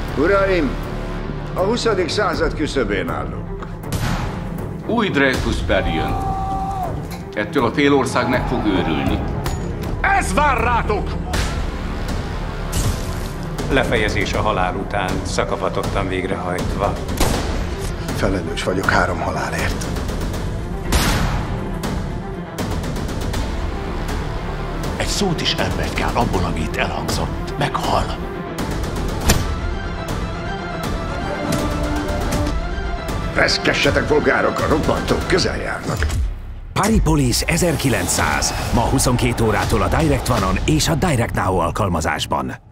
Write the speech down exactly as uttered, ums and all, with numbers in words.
Uraim, a huszadik század küszöbén állunk. Új Dreyfus-per jön. Ettől a félország meg fog őrülni. Ez vár rátok! Lefejezés a halál után, szakavatottan végrehajtva. Felelős vagyok három halálért. Egy szót is nem vegy kell abból, amit elhangzott. Meghal. Reszkessetek, polgárok, a robbantók közel járnak. Paris Police ezerkilencszáz. Ma huszonkét órától a Direct One-on és a Direct Now alkalmazásban.